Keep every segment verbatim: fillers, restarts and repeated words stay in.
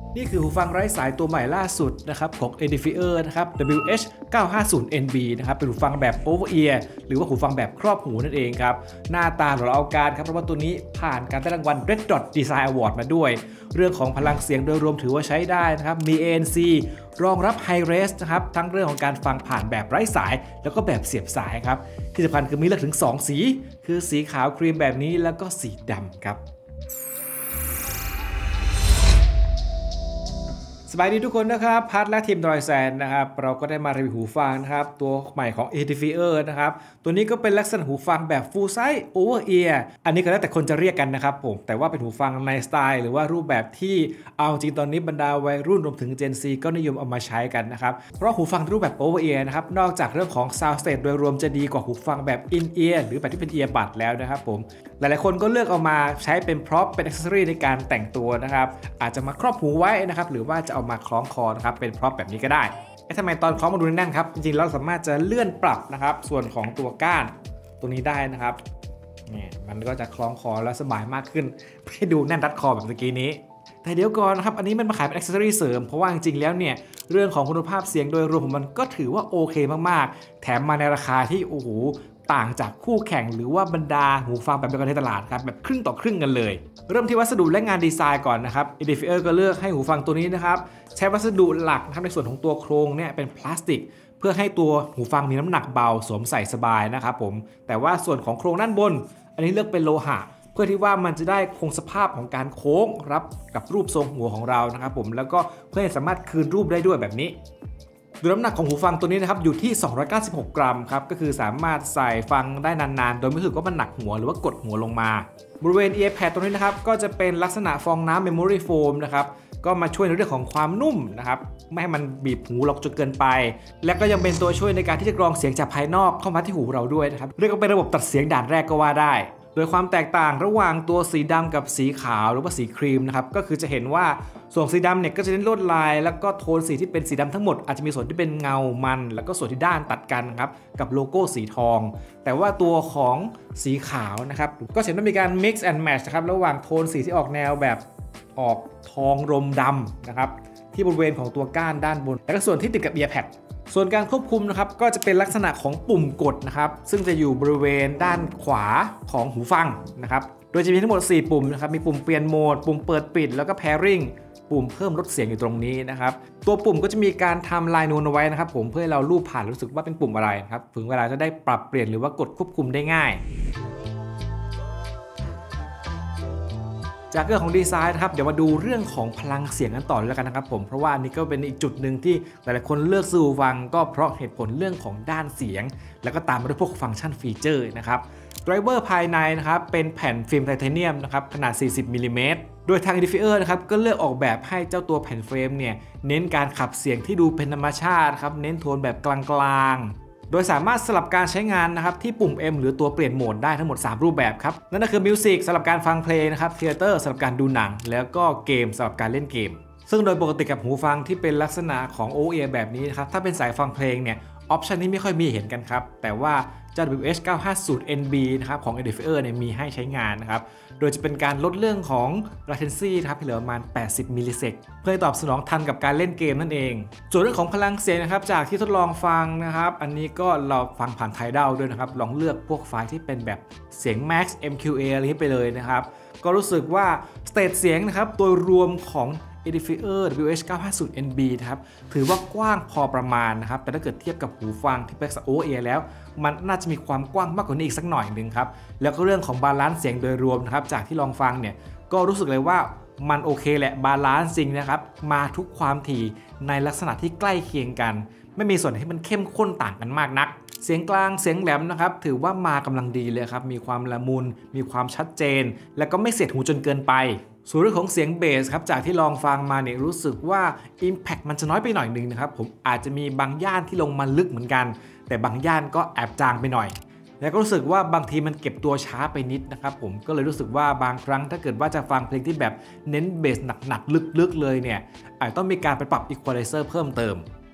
นี่คือหูฟังไร้สายตัวใหม่ล่าสุดนะครับของ Edifier นะครับ ดับเบิลยู เอช เก้าห้าศูนย์ เอ็น บี นะครับเป็นหูฟังแบบ Over Ear หรือว่าหูฟังแบบครอบหูนั่นเองครับหน้าตาหล่อเอาการครับเพราะว่าตัวนี้ผ่านการได้รางวัล Red Dot Design Award มาด้วยเรื่องของพลังเสียงโดยรวมถือว่าใช้ได้นะครับมี เอ เอ็น ซี รองรับ High Res นะครับทั้งเรื่องของการฟังผ่านแบบไร้สายแล้วก็แบบเสียบสายครับที่สำคัญคือมีเลือกถึงสองสีคือสีขาวครีมแบบนี้แล้วก็สีดำครับสบายดีทุกคนนะครับพัทและทีมดอยแซนนะครับเราก็ได้มารีวิวหูฟังนะครับตัวใหม่ของ Edifier นะครับตัวนี้ก็เป็นลักษณะหูฟังแบบ Full Size Over Ear อันนี้ก็แล้วแต่คนจะเรียกกันนะครับผมแต่ว่าเป็นหูฟังในสไตล์หรือว่ารูปแบบที่เอาจริงตอนนี้บรรดาวัยรุ่นรวมถึง Gen Z ก็นิยมเอามาใช้กันนะครับเพราะหูฟังรูปแบบ Over Ear นะครับนอกจากเรื่องของ Sound State โดยรวมจะดีกว่าหูฟังแบบ In Ear หรือแบบที่เป็น Ear Bud แล้วนะครับผมหลายๆคนก็เลือกเอามาใช้เป็นพร็อพเป็นอ็อกเซสซอรี่ในการแต่งตัวนะครับอาจจะมาครอบหูไว้นะครับหรือว่าจะเอามาคล้องคอนะครับเป็นพร็อพแบบนี้ก็ได้ทำไมตอนคล้องมาดูแน่นๆครับจริงๆเราสามารถจะเลื่อนปรับนะครับส่วนของตัวก้านตัวนี้ได้นะครับเนี่ยมันก็จะคล้องคอแล้วสบายมากขึ้นให้ดูแน่นรัดคอแบบเมื่อกี้นี้แต่เดี๋ยวก่อนนะครับอันนี้มันมาขายเป็นอ็อกเซสซอรี่เสริมเพราะว่าจริงๆแล้วเนี่ยเรื่องของคุณภาพเสียงโดยรวมของมันก็ถือว่าโอเคมากๆแถมมาในราคาที่โอ้โหต่างจากคู่แข่งหรือว่าบรรดาหูฟังแบบเดียวกันในตลาดครับแบบครึ่งต่อครึ่งกันเลยเริ่มที่วัสดุและงานดีไซน์ก่อนนะครับ Edifier ก็เลือกให้หูฟังตัวนี้นะครับใช้วัสดุหลักนะครับในส่วนของตัวโครงเนี่ยเป็นพลาสติกเพื่อให้ตัวหูฟังมีน้ำหนักเบาสวมใส่สบายนะครับผมแต่ว่าส่วนของโครงด้านบนอันนี้เลือกเป็นโลหะเพื่อที่ว่ามันจะได้คงสภาพของการโค้งรับกับรูปทรงหัวของเรานะครับผมแล้วก็เพื่อให้สามารถคืนรูปได้ด้วยแบบนี้โดยน้ำหนักของหูฟังตัวนี้นะครับอยู่ที่สองร้อยเก้าสิบหกกรัมครับก็คือสามารถใส่ฟังได้นานๆโดยไม่รู้สึกว่ามันหนักหัวหรือว่ากดหัวลงมาบริเวณ ear pad ตรงนี้นะครับก็จะเป็นลักษณะฟองน้ำ memory foam นะครับก็มาช่วยในเรื่องของความนุ่มนะครับไม่ให้มันบีบหูหรอกจนเกินไปและก็ยังเป็นตัวช่วยในการที่จะกรองเสียงจากภายนอกเข้ามาที่หูเราด้วยนะครับเรียกว่าเป็นระบบตัดเสียงด่านแรกก็ว่าได้โดยความแตกต่างระหว่างตัวสีดำกับสีขาวหรือว่าสีครีมนะครับก็คือจะเห็นว่าส่วนสีดำเนี่ยก็จะเน้นลวดลายแล้วก็โทนสีที่เป็นสีดำทั้งหมดอาจจะมีส่วนที่เป็นเงามันแล้วก็ส่วนที่ด้านตัดกันครับกับโลโก้สีทองแต่ว่าตัวของสีขาวนะครับก็เห็นว่ามีการ mix and match นะครับระหว่างโทนสีที่ออกแนวแบบออกทองรมดำนะครับที่บริเวณของตัวก้านด้านบนและก็ส่วนที่ติดกับ ear padส่วนการควบคุมนะครับก็จะเป็นลักษณะของปุ่มกดนะครับซึ่งจะอยู่บริเวณด้านขวาของหูฟังนะครับโดยจะมีทั้งหมดสี่ปุ่มนะครับมีปุ่มเปลี่ยนโหมดปุ่มเปิดปิดแล้วก็ pairing ปุ่มเพิ่มลดเสียงอยู่ตรงนี้นะครับตัวปุ่มก็จะมีการทำลายนูนเอาไว้นะครับผมเพื่อให้เราลูบผ่านรู้สึกว่าเป็นปุ่มอะไรนะครับถึงเวลาจะได้ปรับเปลี่ยนหรือว่ากดควบคุมได้ง่ายจากเรื่องของดีไซน์นะครับเดี๋ยวมาดูเรื่องของพลังเสียงกันต่อเลยแล้วกันนะครับผมเพราะว่าอันนี้ก็เป็นอีกจุดหนึ่งที่หลายๆคนเลือกซื้อหูฟังก็เพราะเหตุผลเรื่องของด้านเสียงแล้วก็ตามมาด้วยพวกฟังก์ชันฟีเจอร์นะครับไดรเวอร์ภายในนะครับเป็นแผ่นฟิล์มไทเทเนียมนะครับขนาดสี่สิบมิลลิเมตรโดยทาง Edifier นะครับก็เลือกออกแบบให้เจ้าตัวแผ่นเฟรมเนี่ยเน้นการขับเสียงที่ดูเป็นธรรมชาติครับเน้นโทนแบบกลางๆโดยสามารถสลับการใช้งานนะครับที่ปุ่ม M หรือตัวเปลี่ยนโหมดได้ทั้งหมดสามรูปแบบครับนั่นก็คือ Music สำหรับการฟังเพลงนะครับ Theater สำหรับการดูหนังแล้วก็เกมสำหรับการเล่นเกมซึ่งโดยปกติกับหูฟังที่เป็นลักษณะของ Over Ear แบบนี้นะครับถ้าเป็นสายฟังเพลงเนี่ยออปชันนี้ไม่ค่อยมีเห็นกันครับแต่ว่าเจ้า ดับเบิลยู เอช เก้าห้าศูนย์ เอ็น บี นะครับของ Edifier เนี่ยมีให้ใช้งานนะครับโดยจะเป็นการลดเรื่องของ latency นะครับให้เหลือประมาณแปดสิบมิลลิเซกเพื่อตอบสนองทันกับการเล่นเกมนั่นเองส่วนเรื่องของพลังเสียงนะครับจากที่ทดลองฟังนะครับอันนี้ก็เราฟังผ่าน Tidal ด้วยนะครับลองเลือกพวกไฟล์ที่เป็นแบบเสียง Max เอ็ม คิว เอ อะไรนี้ไปเลยนะครับก็รู้สึกว่าสเตจเสียงนะครับโดยรวมของ Edifier ดับเบิลยู เอช เก้าห้าศูนย์ เอ็น บี นะครับถือว่ากว้างพอประมาณนะครับแต่ถ้าเกิดเทียบกับหูฟังที่เป็น Over Ear แล้วมันน่าจะมีความกว้างมากกว่านี้อีกสักหน่อยหนึ่งครับแล้วก็เรื่องของบาลานซ์เสียงโดยรวมนะครับจากที่ลองฟังเนี่ยก็รู้สึกเลยว่ามันโอเคแหละบาลานซ์จริงนะครับมาทุกความถี่ในลักษณะที่ใกล้เคียงกันไม่มีส่วนที่มันเข้มข้นต่างกันมากนักเสียงกลางเสียงแหลมนะครับถือว่ามากำลังดีเลยครับมีความละมุนมีความชัดเจนและก็ไม่เสียดหูจนเกินไปส่วนเรื่องของเสียงเบสครับจากที่ลองฟังมาเนี่ยรู้สึกว่า Impact มันจะน้อยไปหน่อยนึงนะครับผมอาจจะมีบางย่านที่ลงมาลึกเหมือนกันแต่บางย่านก็แอบจางไปหน่อยแล้วก็รู้สึกว่าบางทีมันเก็บตัวช้าไปนิดนะครับผมก็เลยรู้สึกว่าบางครั้งถ้าเกิดว่าจะฟังเพลงที่แบบเน้นเบสหนักๆลึกๆเลยเนี่ยอาจต้องมีการไปปรับ Equalizer เพิ่มเติม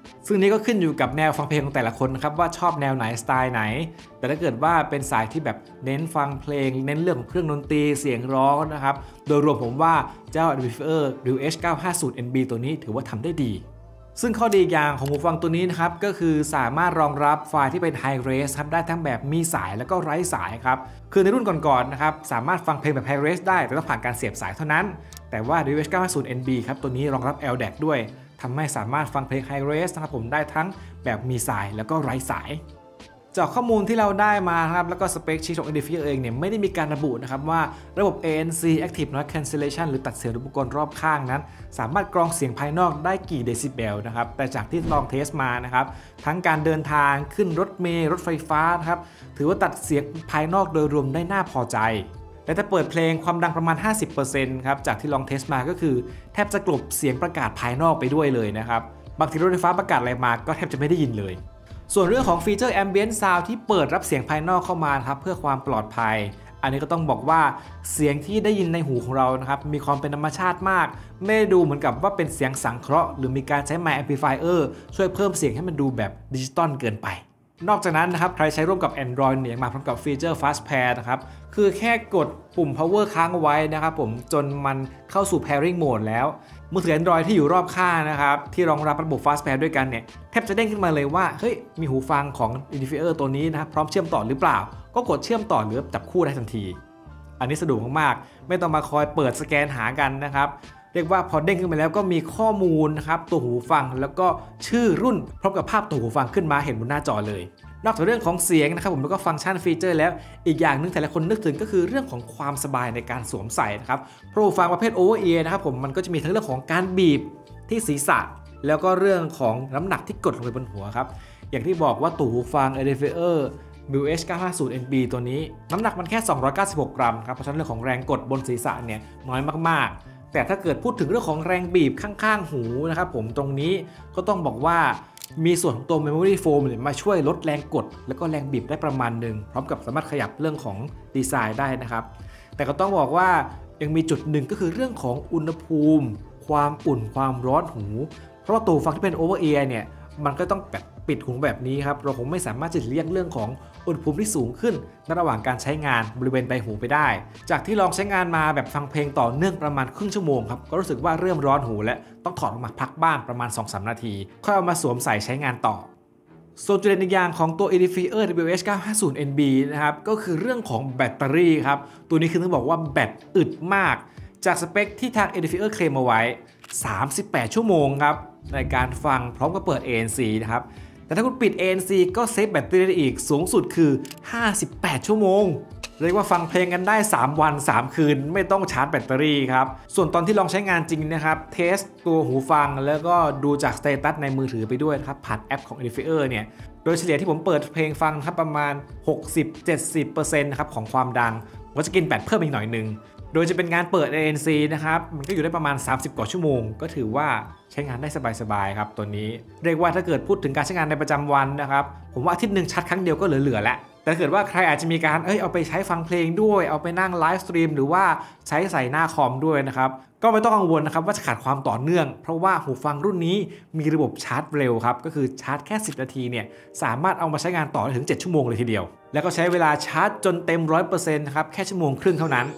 ซึ่งนี้ก็ขึ้นอยู่กับแนวฟังเพลงของแต่ละคนนะครับว่าชอบแนวไหนสไตล์ไหนแต่ถ้าเกิดว่าเป็นสายที่แบบเน้นฟังเพลงเน้นเรื่องของเครื่องดนตรีเสียงร้องนะครับโดยรวมผมว่าเจ้า Amplifier ดับเบิลยู เอช เก้าห้าสิบ เอ็น บี ตัวนี้ถือว่าทำได้ดีซึ่งข้อดีอย่างของหูฟังตัวนี้นะครับก็คือสามารถรองรับไฟล์ที่เป็น High Res ครับได้ทั้งแบบมีสายแล้วก็ไร้สายครับคือในรุ่นก่อนๆนะครับสามารถฟังเพลงแบบ High Res ได้แต่ต้องผ่านการเสียบสายเท่านั้นแต่ว่า ดับเบิลยู เอช เก้าห้าสิบ เอ็น บี ครับตัวนี้รองรับ แอล ดี เอ ซี ด้วยทำให้สามารถฟังเพลง High Res นะครับผมได้ทั้งแบบมีสายแล้วก็ไร้สายจากข้อมูลที่เราได้มาครับแล้วก็สเปคชีทของ Edifier เองเนี่ยไม่ได้มีการระบุนะครับว่าระบบ เอ เอ็น ซี Active Noise Cancellation หรือตัดเสียงอุปกรณ์รอบข้างนั้นสามารถกรองเสียงภายนอกได้กี่เดซิเบลนะครับแต่จากที่ลองเทสมานะครับทั้งการเดินทางขึ้นรถเมล์รถไฟฟ้านะครับถือว่าตัดเสียงภายนอกโดยรวมได้น่าพอใจและถ้าเปิดเพลงความดังประมาณ ห้าสิบเปอร์เซ็นต์ ครับจากที่ลองเทสมาก็คือแทบจะกลบเสียงประกาศภายนอกไปด้วยเลยนะครับบางทีรถไฟฟ้าประกาศอะไรมาก็แทบจะไม่ได้ยินเลยส่วนเรื่องของฟีเจอร์ Ambient Sound ที่เปิดรับเสียงภายนอกเข้ามาครับเพื่อความปลอดภัยอันนี้ก็ต้องบอกว่าเสียงที่ได้ยินในหูของเรานะครับมีความเป็นธรรมชาติมากไม่ได้ดูเหมือนกับว่าเป็นเสียงสังเคราะห์หรือมีการใช้ Mic Amplifier ช่วยเพิ่มเสียงให้มันดูแบบดิจิตอลเกินไปนอกจากนั้นนะครับใครใช้ร่วมกับ Android เนี่ยมาพร้อมกับฟีเจอร์ Fast Pair นะครับคือแค่กดปุ่ม Power ค้างเอาไว้นะครับผมจนมันเข้าสู่ Pairing Mode แล้วมือถือ Android ที่อยู่รอบข้างนะครับที่รองรับระบบ Fast Pair ด้วยกันเนี่ยแทบจะเด้งขึ้นมาเลยว่าเฮ้ยมีหูฟังของ Edifier ตัวนี้นะครับพร้อมเชื่อมต่อหรือเปล่าก็กดเชื่อมต่อหรือจับคู่ได้ทันทีอันนี้สะดวกมากๆไม่ต้องมาคอยเปิดสแกนหากันนะครับเรียกว่าพอเด้งขึ้นมาแล้วก็มีข้อมูลนะครับตัวหูฟังแล้วก็ชื่อรุ่นพร้อมกับภาพตัวหูฟังขึ้นมาเห็นบนหน้าจอเลยนอกจากเรื่องของเสียงนะครับผมแล้วก็ฟังก์ชันฟีเจอร์แล้วอีกอย่างนึงแต่ละคนนึกถึงก็คือเรื่องของความสบายในการสวมใส่นะครับเพราะหูฟังประเภท Over Ear นะครับผมมันก็จะมีทั้งเรื่องของการบีบที่ศีรษะแล้วก็เรื่องของน้ำหนักที่กดลงไปบนหัวครับอย่างที่บอกว่าตัวหูฟัง Edifier ดับเบิลยู เอช เก้าห้าสิบ เอ็น บี ตัวนี้น้ำหนักมันแค่สองร้อยเก้าสิบหกกรัมครับเพราะฉะนั้นเรื่องของแรงกดบนศีรษะเนี่ยน้อยมากๆแต่ถ้าเกิดพูดถึงเรื่องของแรงบีบข้างๆหูนะครับผมตรงนี้ก็ต้องบอกว่ามีส่วนของตัว Memory Foam เนี่ยมาช่วยลดแรงกดแล้วก็แรงบีบได้ประมาณหนึ่งพร้อมกับสามารถขยับเรื่องของดีไซน์ได้นะครับแต่ก็ต้องบอกว่ายังมีจุดหนึ่งก็คือเรื่องของอุณหภูมิความอุ่นความร้อนหูเพราะว่าตัวฟังที่เป็น Over Ear เนี่ยมันก็ต้องแบบปิดหูแบบนี้ครับเราคงไม่สามารถจะเลี่ยงเรื่องของอุณหภูมิที่สูงขึ้นในระหว่างการใช้งานบริเวณใบหูไปได้จากที่ลองใช้งานมาแบบฟังเพลงต่อเนื่องประมาณครึ่งชั่วโมงครับก็รู้สึกว่าเริ่มร้อนหูและต้องถอดออกมาพักบ้างประมาณ สองถึงสาม นาทีค่อยเอามาสวมใส่ใช้งานต่อส่วนจุดเด่นอีกอย่างของตัว Edifier ดับเบิลยู เอช เก้าห้าสิบ เอ็น บี นะครับก็คือเรื่องของแบตเตอรี่ครับตัวนี้คือต้องบอกว่าแบตอึดมากจากสเปคที่ทาง Edifier เคลมเอาไว้สามสิบแปดชั่วโมงครับในการฟังพร้อมกับเปิด เอ เอ็น ซี นะครับแต่ถ้าคุณปิด เอ เอ็น ซี ก็เซฟแบตเตอรี่ได้อีกสูงสุดคือห้าสิบแปดชั่วโมงเรียกว่าฟังเพลงกันได้สามวันสามคืนไม่ต้องชาร์จแบตเตอรี่ครับส่วนตอนที่ลองใช้งานจริงนะครับเทสตัวหูฟังแล้วก็ดูจากสเตตัสในมือถือไปด้วยครับผ่านแอปของ Edifier เนี่ยโดยเฉลี่ยที่ผมเปิดเพลงฟังครับประมาณ หกสิบถึงเจ็ดสิบเปอร์เซ็นต์ นะครับของความดังก็จะกินแบตเพิ่มอีกหน่อยนึงโดยจะเป็นงานเปิด เอ เอ็น ซี นะครับมันก็อยู่ได้ประมาณสามสิบกว่าชั่วโมงก็ถือว่าใช้งานได้สบายๆครับตัวนี้เรียกว่าถ้าเกิดพูดถึงการใช้งานในประจำวันนะครับผมว่าอาทิตย์หนึ่งชาร์จครั้งเดียวก็เหลือๆแล้วแต่ถ้าเกิดว่าใครอาจจะมีการเอ้ยเอาไปใช้ฟังเพลงด้วยเอาไปนั่งไลฟ์สตรีมหรือว่าใช้ใส่หน้าคอมด้วยนะครับก็ไม่ต้องกังวลนะครับว่าจะขาดความต่อเนื่องเพราะว่าหูฟังรุ่นนี้มีระบบชาร์จเร็วครับก็คือชาร์จแค่สิบนาทีเนี่ยสามารถเอามาใช้งานต่อได้ถึงเจ็ดชั่วโมงเลยทีเดียวแล้วก็ใช้เวลาชาร์จจนเต็ม ร้อยเปอร์เซ็นต์ นะครับแค่ชั่วโมงครึ่งเท่านั้น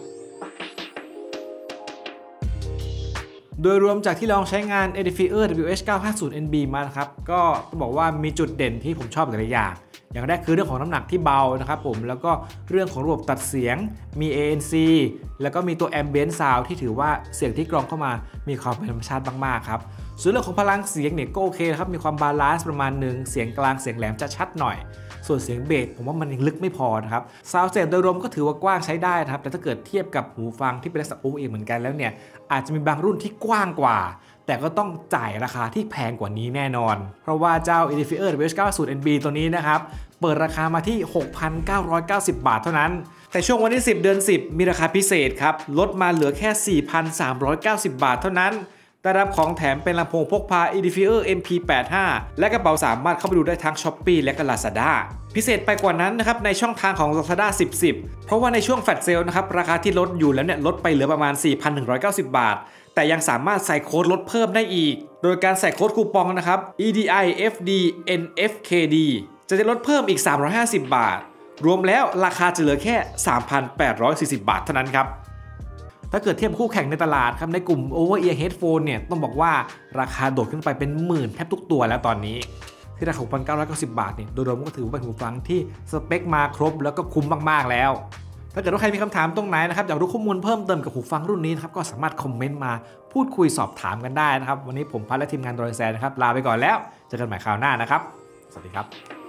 โดยรวมจากที่ลองใช้งาน Edifier ดับเบิลยู เอช เก้าห้าสิบ เอ็น บี มานะครับก็ต้องบอกว่ามีจุดเด่นที่ผมชอบหลายอย่างอย่างแรกคือเรื่องของน้ำหนักที่เบานะครับผมแล้วก็เรื่องของระบบตัดเสียงมี เอ เอ็น ซี แล้วก็มีตัว Ambient Sound ที่ถือว่าเสียงที่กรองเข้ามามีความเป็นธรรมชาติมากๆครับส่วนเรื่องของพลังเสียงเนี่ยก็โอเคครับมีความบาลานซ์ประมาณหนึ่งเสียงกลางเสียงแหลมจะชัดหน่อยส่วนเสียงเบสผมว่ามันยังลึกไม่พอนะครับซาวด์สเตจโดยรวมก็ถือว่ากว้างใช้ได้นะครับแต่ถ้าเกิดเทียบกับหูฟังที่เป็นลักษณะ Over Ear เหมือนกันแล้วเนี่ยอาจจะมีบางรุ่นที่กว้างกว่าแต่ก็ต้องจ่ายราคาที่แพงกว่านี้แน่นอนเพราะว่าเจ้า Edifier ดับเบิลยู เอช เก้าสิบ เอ็น บี ตัวนี้นะครับเปิดราคามาที่ หกพันเก้าร้อยเก้าสิบ บาทเท่านั้นแต่ช่วงวันที่สิบเดือนสิบมีราคาพิเศษครับลดมาเหลือแค่ สี่พันสามร้อยเก้าสิบ บาทเท่านั้นได้รับของแถมเป็นลำโพงพกพา Edifier เอ็ม พี แปดสิบห้า และกระเป๋าสามารถเข้าไปดูได้ทั้ง Shopee และก็ Lazada พิเศษไปกว่านั้นนะครับในช่องทางของ Lazada สิบ สิบเพราะว่าในช่วงแฟลชเซลนะครับราคาที่ลดอยู่แล้วเนี่ยลดไปเหลือประมาณ สี่พันหนึ่งร้อยเก้าสิบ บาทแต่ยังสามารถใส่โค้ดลดเพิ่มได้อีกโดยการใส่โค้ดคูปองนะครับ อี ดี ไอ เอฟ ดี เอ็น เอฟ เค ดี จะได้ลดเพิ่มอีกสามร้อยห้าสิบบาทรวมแล้วราคาจะเหลือแค่ สามพันแปดร้อยสี่สิบ บาทเท่านั้นครับถ้าเกิดเทียบคู่แข่งในตลาดครับในกลุ่ม Over-ear Headphone เนี่ยต้องบอกว่าราคาโดดขึ้นไปเป็นหมื่นแทบทุกตัวแล้วตอนนี้ที่ราคา หกพันเก้าร้อยเก้าสิบ บาทเนี่ยโดยรวมก็ถือว่าเป็นหูฟังที่สเปคมาครบแล้วก็คุ้มมากๆแล้วถ้าเกิดว่าใครมีคำถามตรงไหนนะครับอยากรู้ข้อมูลเพิ่มเติมกับหูฟังรุ่นนี้นะครับก็สามารถคอมเมนต์มาพูดคุยสอบถามกันได้นะครับวันนี้ผมพัดและทีมงานโดยแซนนะครับลาไปก่อนแล้วเจอกันใหม่คราวหน้านะครับสวัสดีครับ